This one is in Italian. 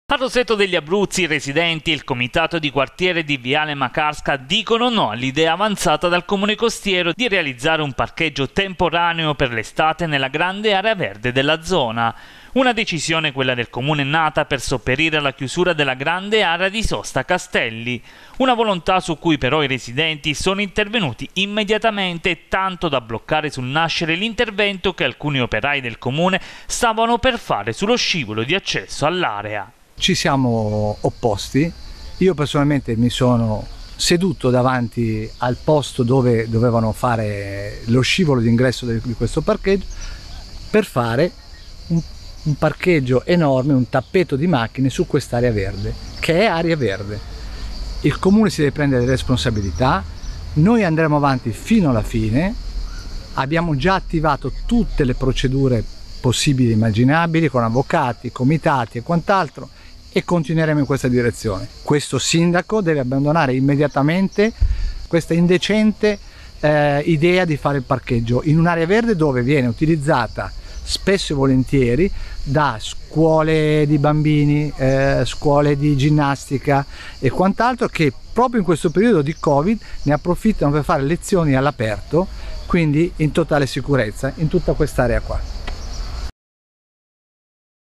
A Roseto degli Abruzzi i residenti e il comitato di quartiere di Viale Macarsca dicono no all'idea avanzata dal comune costiero di realizzare un parcheggio temporaneo per l'estate nella grande area verde della zona. Una decisione, quella del comune, nata per sopperire alla chiusura della grande area di sosta Castelli. Una volontà su cui però i residenti sono intervenuti immediatamente, tanto da bloccare sul nascere l'intervento che alcuni operai del comune stavano per fare sullo scivolo di accesso all'area. Ci siamo opposti. Io personalmente mi sono seduto davanti al posto dove dovevano fare lo scivolo d'ingresso di questo parcheggio per fare un parcheggio enorme, un tappeto di macchine su quest'area verde, che è area verde. Il comune si deve prendere le responsabilità, noi andremo avanti fino alla fine, abbiamo già attivato tutte le procedure possibili e immaginabili con avvocati, comitati e quant'altro, e continueremo in questa direzione. Questo sindaco deve abbandonare immediatamente questa indecente idea di fare il parcheggio in un'area verde dove viene utilizzata spesso e volentieri da scuole di bambini, scuole di ginnastica e quant'altro, che proprio in questo periodo di Covid ne approfittano per fare lezioni all'aperto, quindi in totale sicurezza in tutta quest'area qua.